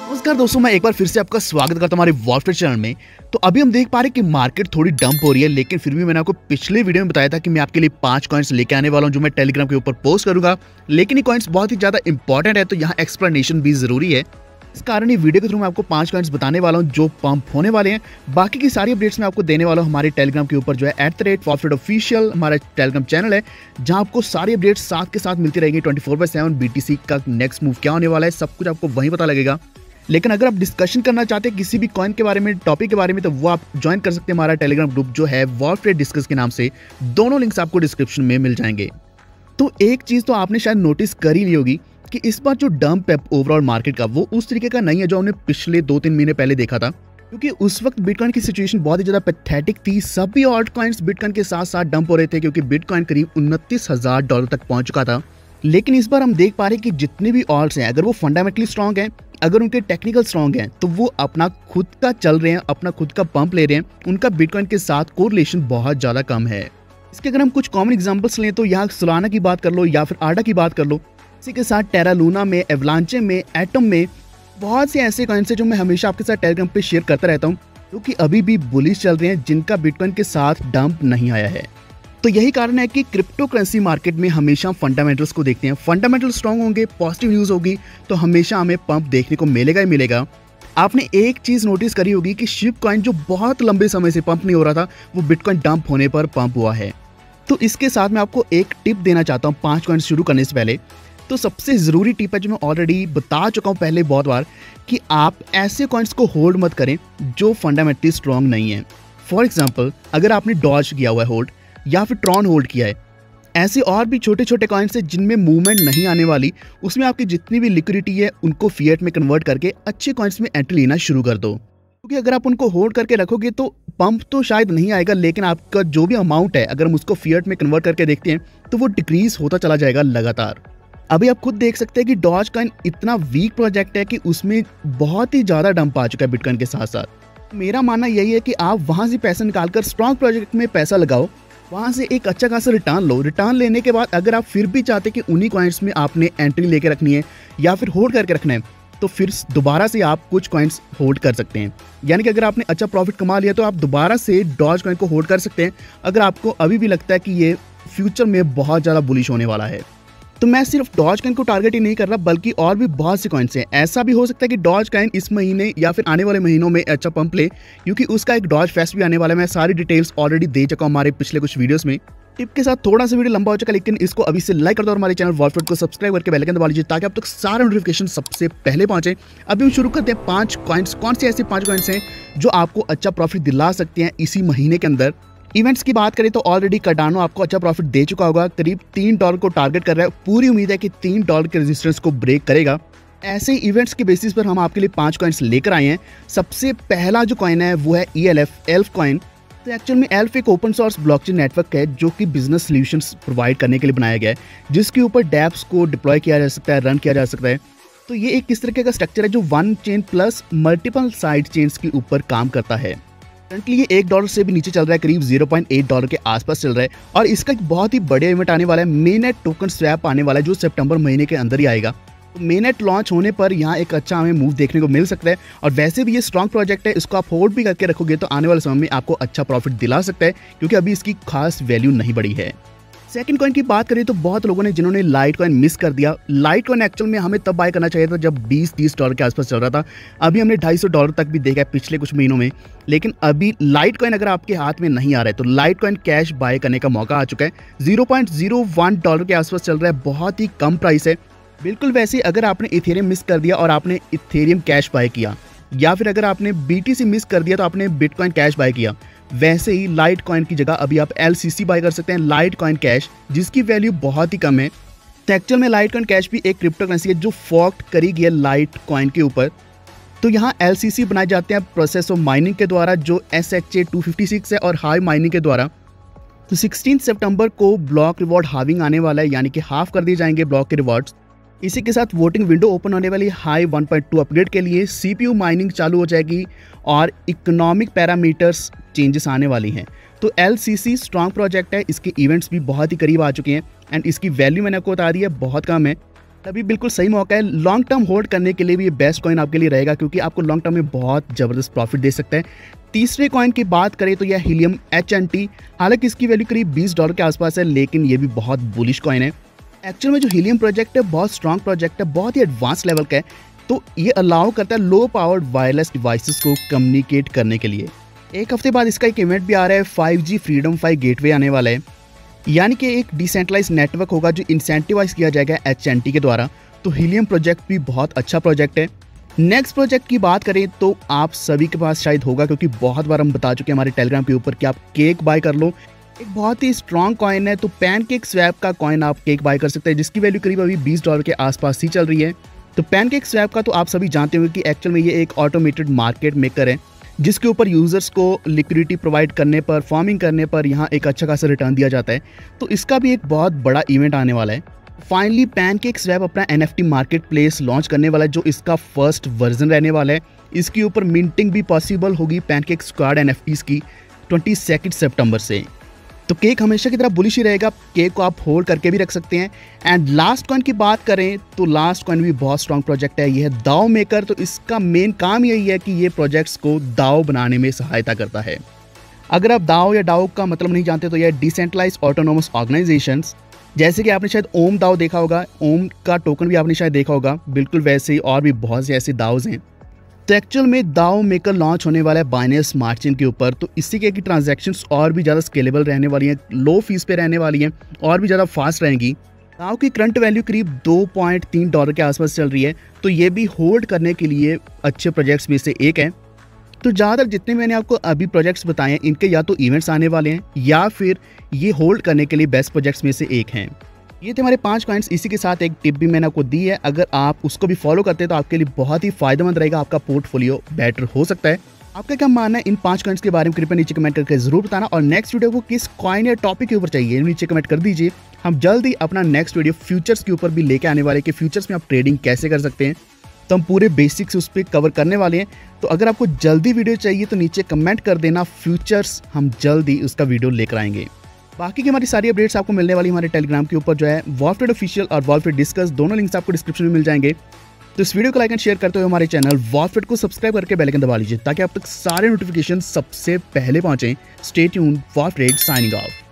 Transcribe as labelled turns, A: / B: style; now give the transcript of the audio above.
A: नमस्कार दोस्तों, मैं एक बार फिर से आपका स्वागत करता हूं हमारे वॉल्फेट चैनल में। तो अभी हम देख पा रहे हैं कि मार्केट थोड़ी डंप हो रही है, लेकिन फिर भी मैंने आपको पिछले वीडियो में बताया था कि मैं आपके लिए 5 कॉइन्स लेके आने वाला हूं जो मैं टेलीग्राम के ऊपर पोस्ट करूंगा। लेकिन ये कॉइन्स बहुत ही ज्यादा इंपॉर्टेंट है, तो यहाँ एक्सप्लेनेशन भी जरूरी है। इस कारण ये वीडियो के थ्रू मैं आपको 5 कॉइन्स बताने वाला हूं जो पंप होने वाले हैं। बाकी की सारी अपडेट्स मैं आपको देने वाला हूं हमारे टेलीग्राम के ऊपर, जो है @WolfitOfficial हमारा टेलीग्राम चैनल है, जहां आपको सारी अपडेट्स साथ के साथ मिलती रहेंगी 24/7। BTC का नेक्स्ट मूव क्या होने वाला है, सब कुछ आपको वहीं पता लगेगा। लेकिन अगर आप डिस्कशन करना चाहते हैं किसी भी कॉइन के बारे में, टॉपिक के बारे में, तो वो आप ज्वाइन कर सकते हैं हमारा टेलीग्राम ग्रुप जो है वॉल्फेट डिस्कस के नाम से। दोनों लिंक्स आपको डिस्क्रिप्शन में मिल जाएंगे। तो एक चीज तो आपने शायद नोटिस कर ही ली होगी कि इस बार जो डंप है ओवरऑल मार्केट का, वो उस तरीके का नहीं है जो हमने पिछले 2-3 महीने पहले देखा था। क्योंकि उस वक्त बिटकॉइन की सिचुएशन बहुत ही ज्यादा पैथेटिक थी। सभी ऑल्ट कॉइन्स बिटकॉइन के साथ साथ डंप हो रहे थे, क्योंकि बिटकॉइन करीब $29,000 तक पहुंच चुका था। लेकिन इस बार हम देख पा रहे हैं कि जितने भी ऑल्ट्स हैं, अगर वो फंडामेंटली स्ट्रांग हैं, अगर उनके टेक्निकल स्ट्रांग हैं, तो वो अपना खुद का चल रहे हैं, अपना खुद का पंप ले रहे हैं। उनका बिटकॉइन के साथ कोरिलेशन बहुत ज्यादा कम है। इसके अगर हम कुछ कॉमन एग्जांपल्स लें तो यहाँ सोलाना की बात कर लो या फिर आडा की बात कर लो। इसी के साथ टेरा लूना में, एवलांचे में, एटम में बहुत से ऐसे कॉइन्स हैं जो मैं हमेशा आपके साथ टेलीग्राम पे शेयर करता रहता हूँ, क्योंकि अभी भी बुलिश चल रहे हैं, जिनका बिटकॉइन के साथ डंप नहीं आया है। तो यही कारण है कि क्रिप्टो करेंसी मार्केट में हमेशा फंडामेंटल्स को देखते हैं। फंडामेंटल स्ट्रांग होंगे, पॉजिटिव न्यूज़ होगी, तो हमेशा हमें पंप देखने को मिलेगा ही मिलेगा। आपने एक चीज़ नोटिस करी होगी कि शिप कॉइन जो बहुत लंबे समय से पंप नहीं हो रहा था, वो बिटकॉइन डंप होने पर पंप हुआ है। तो इसके साथ मैं आपको एक टिप देना चाहता हूँ 5 कॉइन शुरू करने से पहले। तो सबसे ज़रूरी टिप है जो मैं ऑलरेडी बता चुका हूँ पहले बहुत बार, कि आप ऐसे कॉइन्स को होल्ड मत करें जो फंडामेंटली स्ट्रांग नहीं है। फॉर एग्जाम्पल, अगर आपने डॉज किया हुआ है होल्ड, या फिर ट्रॉन होल्ड किया है, ऐसे और भी छोटे छोटे कॉइन्स हैं जिनमें मूवमेंट नहीं आने वाली, उसमें आपकी जितनी भी लिक्विडिटी है उनको फिएट में कन्वर्ट करके अच्छे कॉइन्स में एंट्री लेना शुरू कर दो। क्योंकि अगर आप उनको होल्ड करके रखोगे तो पंप तो शायद नहीं आएगा, लेकिन आपका जो भी अमाउंट है, अगर हम उसको फिएट में कन्वर्ट करके देखते हैं, तो वो डिक्रीज होता चला जाएगा लगातार। अभी आप खुद देख सकते हैं कि डॉज कॉइन इतना वीक प्रोजेक्ट है कि उसमें बहुत ही ज़्यादा डंप आ चुका है बिटकॉइन के साथ साथ। मेरा मानना यही है कि आप वहाँ से पैसा निकालकर स्ट्रॉन्ग प्रोजेक्ट में पैसा लगाओ, वहाँ से एक अच्छा खासा रिटर्न लो। रिटर्न लेने के बाद अगर आप फिर भी चाहते कि उन्हीं कॉइन्स में आपने एंट्री लेके रखनी है या फिर होल्ड करके रखना है, तो फिर दोबारा से आप कुछ कॉइन्स होल्ड कर सकते हैं। यानी कि अगर आपने अच्छा प्रॉफिट कमा लिया तो आप दोबारा से डॉज कॉइन को होल्ड कर सकते हैं, अगर आपको अभी भी लगता है कि ये फ्यूचर में बहुत ज़्यादा बुलिश होने वाला है। तो मैं सिर्फ डॉज कॉइन को टारगेट ही नहीं कर रहा, बल्कि और भी बहुत से कॉइन्स हैं। ऐसा भी हो सकता है कि डॉज कॉइन इस महीने या फिर आने वाले महीनों में अच्छा पंप ले, क्योंकि उसका एक डॉज फेस्ट भी आने वाला है। मैं सारी डिटेल्स ऑलरेडी दे चुका हूँ हमारे पिछले कुछ वीडियोस में। टिप के साथ थोड़ा सा वीडियो लंबा हो चुका, लेकिन इसको अभी से लाइक कर दो और हमारे चैनल वॉल्फेट को सब्सक्राइब करके बेल आइकन दबा लीजिए, ताकि आप तक सारे नोटिफिकेशन सबसे पहले पहुंचे। अभी हम शुरू करते हैं 5 कॉइन्स। कौन से ऐसे 5 कॉइन्स हैं जो आपको अच्छा प्रॉफिट दिला सकते हैं इसी महीने के अंदर। इवेंट्स की बात करें तो ऑलरेडी कार्डानो आपको अच्छा प्रॉफिट दे चुका होगा, करीब $3 को टारगेट कर रहा है। पूरी उम्मीद है कि $3 के रेजिस्टेंस को ब्रेक करेगा। ऐसे इवेंट्स के बेसिस पर हम आपके लिए 5 कॉइन्स लेकर आए हैं। सबसे पहला जो कॉइन है वो है ELF कॉइन। तो एक्चुअल में ELF एक ओपन सोर्स ब्लॉकचेन नेटवर्क है जो कि बिजनेस सॉल्यूशंस प्रोवाइड करने के लिए बनाया गया है, जिसके ऊपर डैप्स को डिप्लॉय किया जा सकता है, रन किया जा सकता है। तो ये एक किस तरीके का स्ट्रक्चर है जो one chain plus multiple side chains के ऊपर काम करता है। करंटली ये $1 से भी नीचे चल रहा है, करीब $0.8 के आसपास चल रहा है। और इसका एक बहुत ही बढ़िया इवेंट आने वाला है, मेननेट टोकन स्वैप आने वाला है, जो सितंबर महीने के अंदर ही आएगा। तो मेननेट लॉन्च होने पर यहाँ एक अच्छा हमें मूव देखने को मिल सकता है। और वैसे भी ये स्ट्रॉन्ग प्रोजेक्ट है, इसको आप होल्ड भी करके रखोगे तो आने वाले समय में आपको अच्छा प्रॉफिट दिला सकता है, क्योंकि अभी इसकी खास वैल्यू नहीं बढ़ी है। सेकंड कॉइन की बात करें तो बहुत लोगों ने जिन्होंने लाइट कॉइन मिस कर दिया। लाइट कॉइन एक्चुअल में हमें तब बाय करना चाहिए था जब $20-30 के आसपास चल रहा था। अभी हमने $250 तक भी देखा है पिछले कुछ महीनों में। लेकिन अभी लाइट कॉइन अगर आपके हाथ में नहीं आ रहा है तो लाइट कॉइन कैश बाय करने का मौका आ चुका है। $0.01 के आसपास चल रहा है, बहुत ही कम प्राइस है। बिल्कुल वैसे ही अगर आपने इथेरियम मिस कर दिया और आपने इथेरियम कैश बाय किया, या फिर अगर आपने BTC मिस कर दिया तो आपने बिटकॉइन कैश बाय किया, वैसे ही लाइट कॉइन की जगह अभी आप LCC बाय कर सकते हैं, लाइट कॉइन कैश, जिसकी वैल्यू बहुत ही कम है। तो एक्चुअल में लाइट कॉइन कैश भी एक क्रिप्टो करेंसी है जो फोर्क करी गई है लाइट कॉइन के ऊपर। तो यहाँ LCC बनाए जाते हैं प्रोसेस ऑफ माइनिंग के द्वारा, जो SHA-256 है, और हाई माइनिंग के द्वारा। तो 16 सितंबर को ब्लॉक रिवॉर्ड हाविंग आने वाला है, यानी कि हाफ कर दिए जाएंगे ब्लॉक के रिवॉर्ड्स। इसी के साथ वोटिंग विंडो ओपन होने वाली हाई 1.2 अपग्रेड के लिए। CPU माइनिंग चालू हो जाएगी और इकोनॉमिक पैरामीटर्स चेंजेस आने वाली हैं। तो LCC स्ट्रॉन्ग प्रोजेक्ट है, इसके इवेंट्स भी बहुत ही करीब आ चुके हैं एंड इसकी वैल्यू मैंने आपको बता दी है, बहुत कम है। तभी बिल्कुल सही मौका है। लॉन्ग टर्म होल्ड करने के लिए भी ये बेस्ट कॉइन आपके लिए रहेगा, क्योंकि आपको लॉन्ग टर्म में बहुत ज़बरदस्त प्रॉफिट दे सकता है। तीसरे कॉइन की बात करें तो यह हीलियम HNT। हालांकि इसकी वैल्यू करीब $20 के आसपास है, लेकिन ये भी बहुत बुलिश कॉइन है। एक्चुअल में जो हीलियम प्रोजेक्ट है बहुत स्ट्रॉन्ग प्रोजेक्ट है, बहुत ही एडवांस लेवल का है। तो ये अलाउ करता है लो पावर्ड वायरलेस डिवाइसेस को कम्युनिकेट करने के लिए। एक हफ्ते बाद इसका एक इवेंट भी आ रहा है, 5G फ्रीडम 5 गेटवे आने वाला है, यानी कि एक डिसेंट्रलाइज नेटवर्क होगा जो इंसेंटिवाइज किया जाएगा HNT के द्वारा। तो हीलियम प्रोजेक्ट भी बहुत अच्छा प्रोजेक्ट है। नेक्स्ट प्रोजेक्ट की बात करें तो आप सभी के पास शायद होगा, क्योंकि बहुत बार हम बता चुके हैं हमारे टेलीग्राम के ऊपर कि आप केक बाय कर लो। एक बहुत ही स्ट्रॉन्ग कॉइन है, तो पैनकेक स्वैप का कॉइन आप केक बाय कर सकते हैं, जिसकी वैल्यू करीब अभी $20 के आसपास ही चल रही है। तो पैनकेक स्वैप का तो आप सभी जानते होंगे कि एक्चुअल में ये एक ऑटोमेटेड मार्केट मेकर है, जिसके ऊपर यूजर्स को लिक्विडिटी प्रोवाइड करने पर, फार्मिंग करने पर यहाँ एक अच्छा खासा रिटर्न दिया जाता है। तो इसका भी एक बहुत बड़ा इवेंट आने वाला है। फाइनली पैनकेक स्वैप अपना NFT मार्केट प्लेस लॉन्च करने वाला है, जो इसका फर्स्ट वर्जन रहने वाला है। इसके ऊपर मिंटिंग भी पॉसिबल होगी पैनकेक स्क्वाड NFTs की 22 सितंबर से। तो केक हमेशा की तरह बुलिश ही रहेगा, केक को आप होल्ड करके भी रख सकते हैं। एंड लास्ट कॉइन की बात करें तो लास्ट कॉइन भी बहुत स्ट्रॉन्ग प्रोजेक्ट है, यह है दाओ मेकर। तो इसका मेन काम यही है कि ये प्रोजेक्ट्स को दाओ बनाने में सहायता करता है। अगर आप दाओ या डाओ का मतलब नहीं जानते तो यह डिसेंट्रलाइज ऑटोनोमस ऑर्गेनाइजेशंस, जैसे कि आपने शायद ओम दाओ देखा होगा, ओम का टोकन भी आपने शायद देखा होगा, बिल्कुल वैसे ही और भी बहुत से ऐसे दाओज हैं। तो एक्चुअल में दाओ मेकर लॉन्च होने वाला है बाइनेंस स्मार्ट चेन के ऊपर। तो इससे क्या कि ट्रांजैक्शंस और भी ज़्यादा स्केलेबल रहने वाली हैं, लो फीस पे रहने वाली हैं और भी ज़्यादा फास्ट रहेंगी। दाओ की करंट वैल्यू करीब $2.3 के आसपास चल रही है, तो ये भी होल्ड करने के लिए अच्छे प्रोजेक्ट्स में से एक है। तो ज़्यादातर जितने मैंने आपको अभी प्रोजेक्ट्स बताए हैं, इनके या तो इवेंट्स आने वाले हैं या फिर ये होल्ड करने के लिए बेस्ट प्रोजेक्ट्स में से एक हैं। ये थे हमारे 5 कॉइन्स। इसी के साथ एक टिप भी मैंने आपको दी है, अगर आप उसको भी फॉलो करते हैं तो आपके लिए बहुत ही फायदेमंद रहेगा, आपका पोर्टफोलियो बेटर हो सकता है। आपका क्या मानना है इन 5 कॉइन्स के बारे में, कृपया नीचे कमेंट करके जरूर बताना। और नेक्स्ट वीडियो को किस कॉइन या टॉपिक के ऊपर चाहिए नीचे कमेंट कर दीजिए। हम जल्द ही अपना नेक्स्ट वीडियो फ्यूचर्स के ऊपर भी लेके आने वाले, कि फ्यूचर्स में आप ट्रेडिंग कैसे कर सकते हैं। तो हम पूरे बेसिक्स उस पर कवर करने वाले हैं। तो अगर आपको जल्दी वीडियो चाहिए तो नीचे कमेंट कर देना फ्यूचर्स, हम जल्दी उसका वीडियो लेकर आएंगे। बाकी की हमारी सारी अपडेट्स आपको मिलने वाली हमारे टेलीग्राम के ऊपर, जो है वॉल्फट्रेड ऑफिशियल और वॉल्फट्रेड डिस्कस, दोनों लिंक्स आपको डिस्क्रिप्शन में मिल जाएंगे। तो इस वीडियो को लाइक एंड शेयर करते हुए हमारे चैनल वॉल्फट्रेड को सब्सक्राइब करके बेल आइकन दबा लीजिए, ताकि आप तक सारे नोटिफिकेशन सबसे पहले पहुंचे। Stay tuned, Wolftrade signing of.